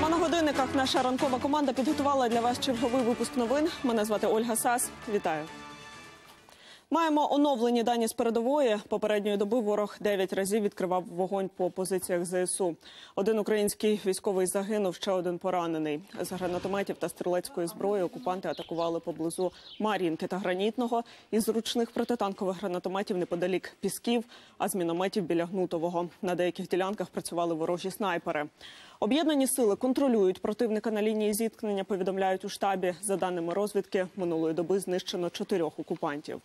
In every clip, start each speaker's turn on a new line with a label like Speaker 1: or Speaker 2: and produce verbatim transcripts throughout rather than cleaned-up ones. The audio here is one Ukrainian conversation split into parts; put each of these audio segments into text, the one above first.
Speaker 1: А на годинниках наша ранкова команда підготувала для вас черговий випуск новин. Мене звати Ольга Сас. Вітаю. Маємо оновлені дані з передової. Попередньої доби ворог дев'ять разів відкривав вогонь по позиціях ЗСУ. Один український військовий загинув, ще один поранений. З гранатометів та стрілецької зброї окупанти атакували поблизу Мар'їнки та Гранітного, із ручних протитанкових гранатометів неподалік Пісків, а з мінометів біля Гнутового. На деяких ділянках працювали ворожі снайпери. Об'єднані сили контролюють противника на лінії зіткнення, повідомляють у штабі. За даними розвідки, минулої доби знищено чотирьох окупантів.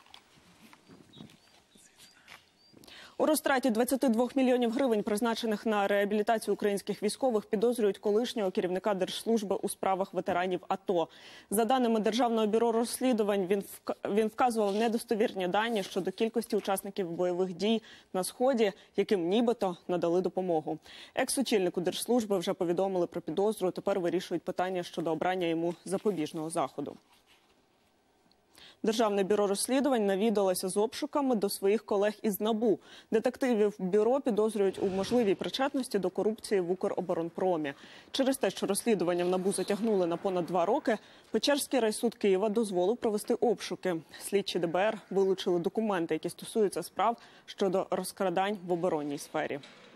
Speaker 1: У розтраті двадцяти двох мільйонів гривень, призначених на реабілітацію українських військових, підозрюють колишнього керівника Держслужби у справах ветеранів АТО. За даними Державного бюро розслідувань, він, він вказував недостовірні дані щодо кількості учасників бойових дій на Сході, яким нібито надали допомогу. Екс-очільнику Держслужби вже повідомили про підозру, тепер вирішують питання щодо обрання йому запобіжного заходу. Державне бюро розслідувань навідалося з обшуками до своїх колег із НАБУ. Детективів бюро підозрюють у можливій причетності до корупції в Укроборонпромі. Через те, що розслідування в НАБУ затягнули на понад два роки, Печерський райсуд Києва дозволив провести обшуки. Слідчі ДБР вилучили документи, які стосуються справ щодо розкрадань в оборонній сфері.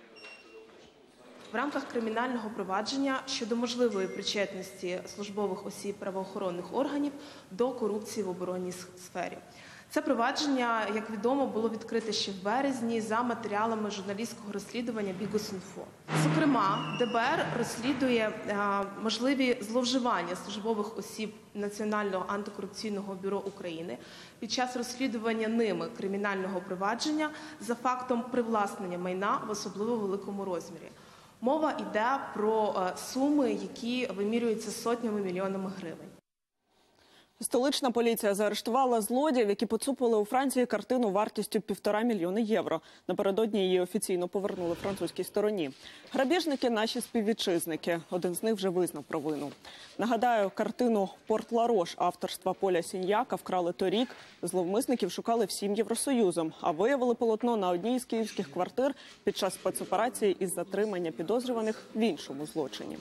Speaker 2: В рамках кримінального провадження щодо можливої причетності службових осіб правоохоронних органів до корупції в оборонній сфері. Це провадження, як відомо, було відкрите ще в березні за матеріалами журналістського розслідування «Бігус.Інфо». Зокрема, ДБР розслідує можливі зловживання службових осіб Національного антикорупційного бюро України під час розслідування ними кримінального провадження за фактом привласнення майна в особливо великому розмірі. Мова йде про суми, які вимірюються сотнями мільйонами гривень.
Speaker 1: Столична поліція заарештувала злодіїв, які поцупили у Франції картину вартістю півтора мільйони євро. Напередодні її офіційно повернули французькій стороні. Грабіжники – наші співвітчизники. Один з них вже визнав провину. Нагадаю, картину «Порт-Ла-Рош» авторства Поля Сіньяка вкрали торік. Зловмисників шукали всім Євросоюзом, а виявили полотно на одній із київських квартир під час спецоперації із затримання підозрюваних в іншому злочині.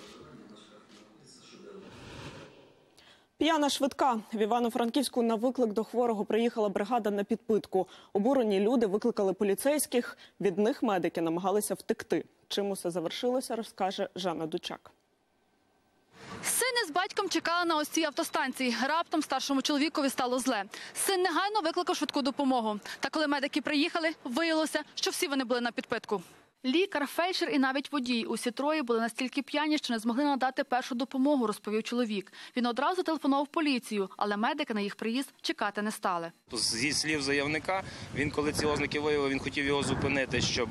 Speaker 1: П'яна швидка. В Івано-Франківську на виклик до хворого приїхала бригада на підпитку. Обурені люди викликали поліцейських. Від них медики намагалися втекти. Чим усе завершилося, розкаже Жанна Дучак.
Speaker 3: Син із батьком чекали на ось цій автостанції. Раптом старшому чоловікові стало зле. Син негайно викликав швидку допомогу. Та коли медики приїхали, виявилося, що всі вони були на підпитку. Лікар, фельдшер і навіть водій. Усі троє були настільки п'яні, що не змогли надати першу допомогу, розповів чоловік. Він одразу телефонував в поліцію, але медики на їх приїзд чекати не стали.
Speaker 4: Зі слів заявника, він, коли ці ознаки виявив, він хотів його зупинити, щоб,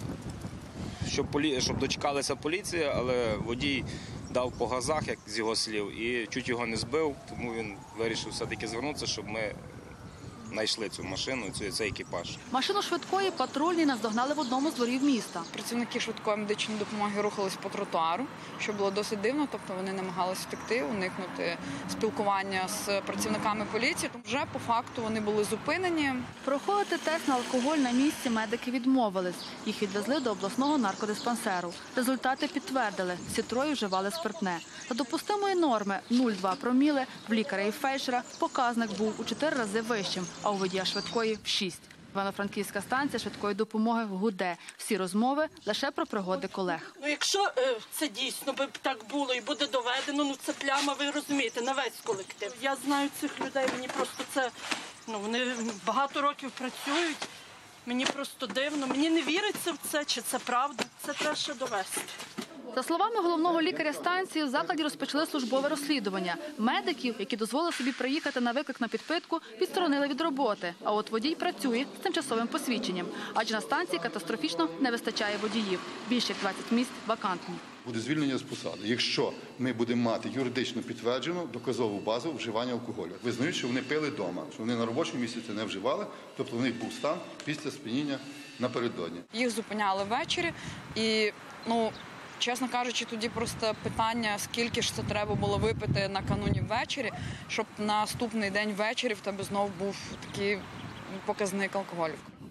Speaker 4: щоб, полі... щоб дочекалася поліція, але водій дав по газах, як з його слів, і чуть його не збив, тому він вирішив все-таки звернутися, щоб ми знайшли цю машину, цей екіпаж.
Speaker 3: Машину швидкої патрульні наздогнали в одному з дворів міста.
Speaker 5: Працівники швидкої медичної допомоги рухались по тротуару, що було досить дивно, тобто вони намагалися втекти, уникнути спілкування з працівниками поліції. Вже по факту вони були зупинені.
Speaker 3: Проходити тест на алкоголь на місці медики відмовились. Їх відвезли до обласного наркодиспансеру. Результати підтвердили, всі троє вживали спиртне. Та допустимої норми нуль цілих два проміли в лікаря і фельдшера показник був у чотири рази вищим, а у водія швидкої – в шість. Івано-Франківська станція швидкої допомоги гуде. Всі розмови лише про пригоди колег.
Speaker 6: Ну, якщо е, це дійсно би так було і буде доведено, ну це пляма, ви розумієте, на весь колектив. Я знаю цих людей, мені просто це, ну вони багато років працюють, мені просто дивно, мені не віриться в це, чи це правда, це треба ще довести.
Speaker 3: За словами головного лікаря станції, в закладі розпочали службове розслідування. Медиків, які дозволили собі приїхати на виклик на підпитку, відсторонили від роботи. А от водій працює з тимчасовим посвідченням. Адже на станції катастрофічно не вистачає водіїв. Більше як двадцять місць вакантні.
Speaker 7: Буде звільнення з посади, якщо ми будемо мати юридично підтверджену доказову базу вживання алкоголю. Визнають, що вони пили вдома, що вони на робочому місці це не вживали, тобто в них був стан після сп'яніння напередодні.
Speaker 5: Їх зупиняли ввечері і, ну, чесно кажучи, тоді просто питання, скільки ж це треба було випити накануні ввечері, щоб на наступний день ввечері в тебе знову був такий показник алкоголю.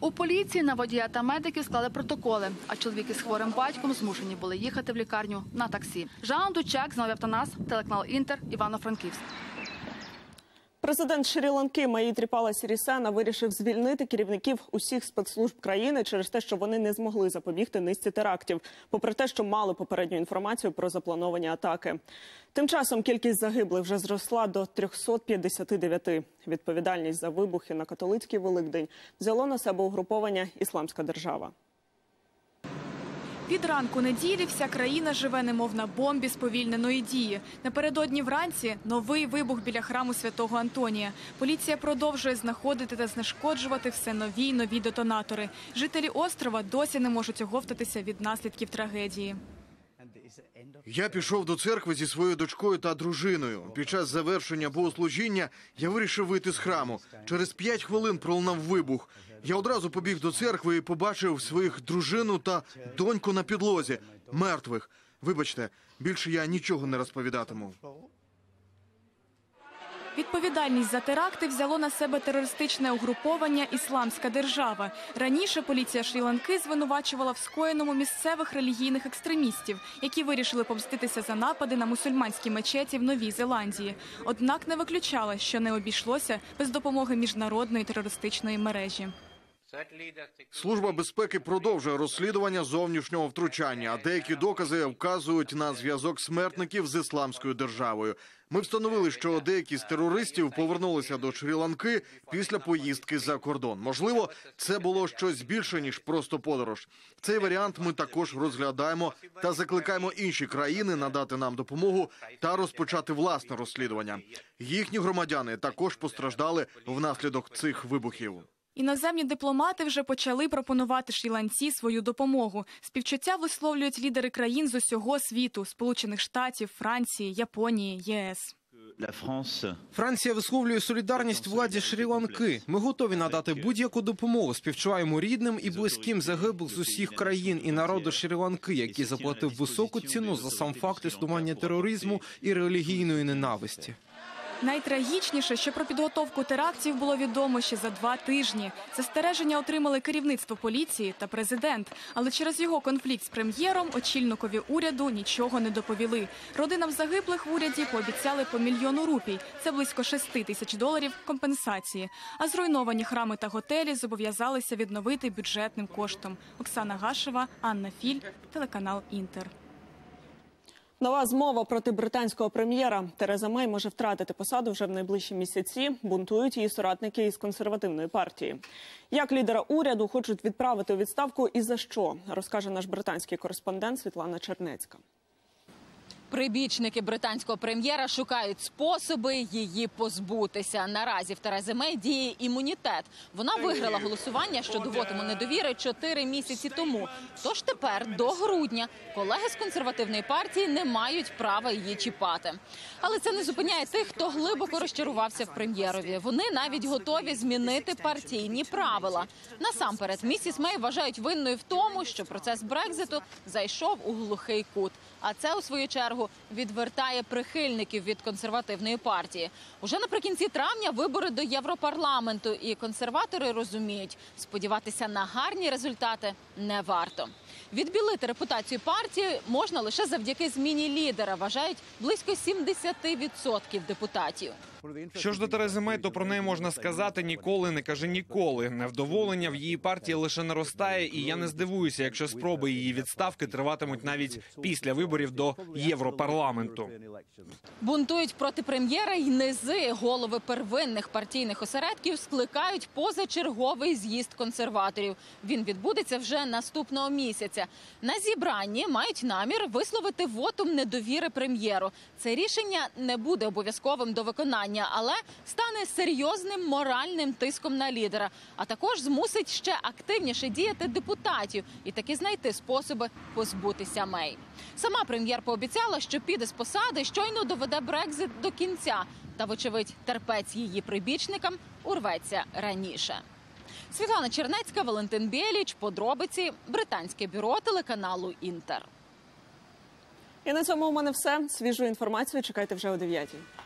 Speaker 3: У поліції на водія та медиків склали протоколи, а чоловіки з хворим батьком змушені були їхати в лікарню на таксі. Жанна Дучак, Знову Автонас, телеканал Інтер, Івано-Франківськ.
Speaker 1: Президент Шрі-Ланки Майтріпала Сірісена вирішив звільнити керівників усіх спецслужб країни через те, що вони не змогли запобігти низці терактів, попри те, що мали попередню інформацію про заплановані атаки. Тим часом кількість загиблих вже зросла до трьохсот п'ятдесяти дев'яти. Відповідальність за вибухи на католицький Великдень взяло на себе угруповання «Ісламська держава».
Speaker 8: Від ранку неділі вся країна живе немов на бомбі сповільненої дії. Напередодні вранці новий вибух біля храму Святого Антонія. Поліція продовжує знаходити та знешкоджувати все нові й нові детонатори. Жителі острова досі не можуть оговтатися від наслідків трагедії.
Speaker 9: Я пішов до церкви зі своєю дочкою та дружиною. Під час завершення богослужіння я вирішив вийти з храму. Через п'ять хвилин пролунав вибух. Я одразу побіг до церкви і побачив своїх дружину та доньку на підлозі, мертвих. Вибачте, більше я нічого не розповідатиму.
Speaker 8: Відповідальність за теракти взяло на себе терористичне угруповання «Ісламська держава». Раніше поліція Шрі-Ланки звинувачувала в скоєному місцевих релігійних екстремістів, які вирішили помститися за напади на мусульманські мечеті в Новій Зеландії. Однак не виключала, що не обійшлося без допомоги міжнародної терористичної мережі.
Speaker 9: Служба безпеки продовжує розслідування зовнішнього втручання, а деякі докази вказують на зв'язок смертників з Ісламською державою. Ми встановили, що деякі з терористів повернулися до Шрі-Ланки після поїздки за кордон. Можливо, це було щось більше, ніж просто подорож. Цей варіант ми також розглядаємо та закликаємо інші країни надати нам допомогу та розпочати власне розслідування. Їхні громадяни також постраждали внаслідок цих вибухів.
Speaker 8: Іноземні дипломати вже почали пропонувати Шрі-Ланці свою допомогу. Співчуття висловлюють лідери країн з усього світу – Сполучених Штатів, Франції, Японії, ЄС.
Speaker 10: Франція висловлює солідарність владі Шрі-Ланки. Ми готові надати будь-яку допомогу. Співчуваємо рідним і близьким загиблих з усіх країн і народу Шрі-Ланки, який заплатив високу ціну за сам факт існування тероризму і релігійної ненависті.
Speaker 8: Найтрагічніше, що про підготовку терактів було відомо ще за два тижні. Застереження отримали керівництво поліції та президент. Але через його конфлікт з прем'єром очільникові уряду нічого не доповіли. Родинам загиблих в уряді пообіцяли по мільйону рупій. Це близько шести тисяч доларів компенсації. А зруйновані храми та готелі зобов'язалися відновити бюджетним коштом. Оксана Гашева, Анна Філь, телеканал Інтер.
Speaker 1: Нова змова проти британського прем'єра. Тереза Мей може втратити посаду вже в найближчі місяці. Бунтують її соратники із консервативної партії. Як лідера уряду хочуть відправити у відставку і за що, розкаже наш британський кореспондент Світлана Чернецька.
Speaker 11: Прибічники британського прем'єра шукають способи її позбутися. Наразі в Терези Мей діє імунітет. Вона виграла голосування щодо вотуму недовіри чотири місяці тому. Тож тепер, до грудня, колеги з консервативної партії не мають права її чіпати. Але це не зупиняє тих, хто глибоко розчарувався в прем'єрові. Вони навіть готові змінити партійні правила. Насамперед, місіс Мей вважають винною в тому, що процес Брекзиту зайшов у глухий кут. А це, у свою чергу, відвертає прихильників від консервативної партії. Уже наприкінці травня вибори до Європарламенту, і консерватори розуміють, сподіватися на гарні результати не варто. Відбілити репутацію партії можна лише завдяки зміні лідера, вважають близько сімдесят відсотків депутатів.
Speaker 12: Що ж до Терези Мей, то про неї можна сказати «ніколи не кажи ніколи». Невдоволення в її партії лише наростає, і я не здивуюся, якщо спроби її відставки триватимуть навіть після виборів до Європарламенту.
Speaker 11: Бунтують проти прем'єра й низи. Голови первинних партійних осередків скликають позачерговий з'їзд консерваторів. Він відбудеться вже наступного місяця. На зібранні мають намір висловити вотум недовіри прем'єру. Це рішення не буде обов'язковим до виконання, але стане серйозним моральним тиском на лідера, а також змусить ще активніше діяти депутатів і таки знайти способи позбутися Мей. Сама прем'єр пообіцяла, що піде з посади, щойно доведе Брекзит до кінця. Та, вочевидь, терпець її прибічникам урветься раніше. Світлана Чернецька, Валентин Біліч, подробиці, британське бюро телеканалу Інтер.
Speaker 1: І на цьому у мене все. Свіжу інформацію чекайте вже о дев'ятій.